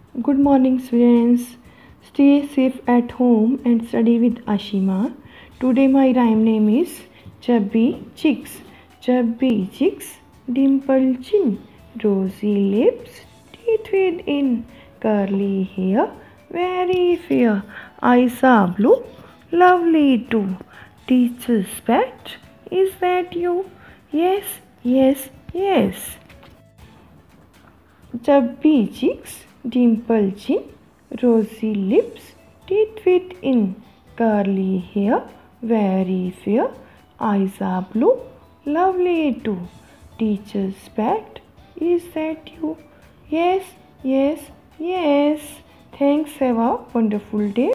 Good morning, students. Stay safe at home and study with Ashima. Today, my rhyme name is Chubby Cheeks. Chubby cheeks, dimple chin, rosy lips, teeth within, curly hair, very fair. Eyes are blue, lovely too. Teacher's pet, is that you? Yes, yes, yes. Chubby cheeks, dimple chin, rosy lips, teeth fit in, curly hair, very fair, eyes are blue, lovely too. Teacher's pet, is that you? Yes, yes, yes. Thanks, have a wonderful day.